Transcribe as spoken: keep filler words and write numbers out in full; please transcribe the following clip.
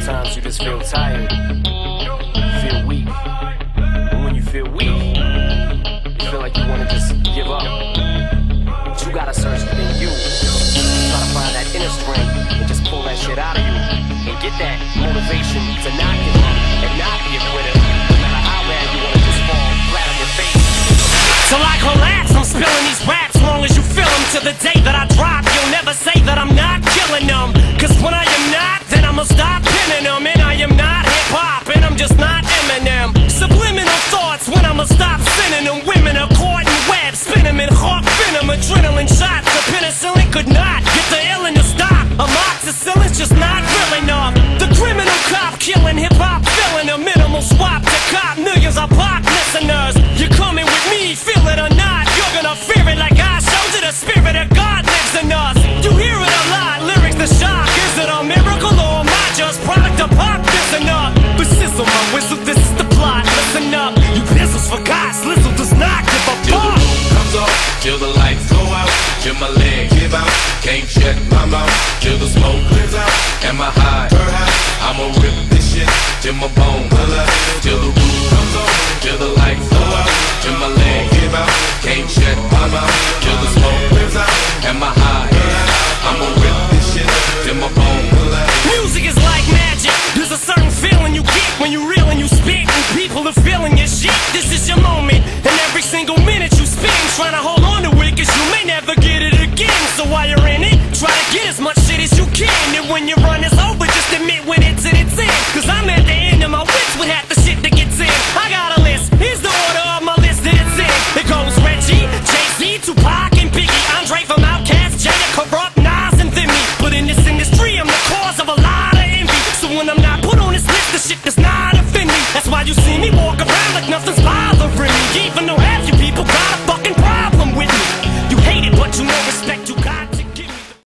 Sometimes you just feel tired, feel weak. And when you feel weak, you feel like you want to just give up. But you gotta search within you. Try to find that inner strength and just pull that shit out of you. And get that motivation to not give up and not get rid of it. No matter how bad you wanna just fall flat on your face. So I collapse, I'm spilling these raps long as you feel them. To the day that I drop, you'll never say that I'm not killing them. Cause when I am not, then I'ma stop pinning them. And I am not hip-hop, and I'm just not Eminem. Subliminal thoughts when I'ma stop sending them. Women are caught in webs, spin them in hawk venom. Adrenaline shots, the penicillin could not get the illin to stop. Amoxicillin's just not real enough. The criminal cop killing hip-hop, filling a minimal swap to cop millions of pop listeners. You're coming with me, feel it or not, you're gonna fear it like I showed you. The spirit of God lives in us. You hear it a lot, lyrics the shock. Is it a miracle or am I just product of pop? Listen up, but sizzle my whistle, this is the plot. Listen up, you pistols for God's Lizzle does not give a Till the fuck. moon comes off, till the lights go out, till my legs give out, can't shut my mouth, till the smoke clears out, and my high, I'ma rip this shit till my bone color, till the roof comes off, till the lights go out, till my legs give out, can't shut my mouth, till the smoke clears out, and my high, I'ma rip this shit till my bone color. Music is like magic. There's a certain feeling you get when you reel and you spit, and people are feeling your shit. This is your moment, and every single minute you spend trying to hold on to it, cause you may never get it again. So while you're in it, try to get as much shit as you can. And when your run is over, just admit when it's in its end. Cause I'm at the end of my wits with half the shit that gets in. I got a list, here's the order of my list that it's in. It goes Reggie, Jay-Z, Tupac, and Biggie, Andre from Outkast, Jada, Corrupt, Nas, and Vimy. But in this industry, I'm the cause of a lot of envy. So when I'm not put on this list, the shit does not offend me. That's why you see me walk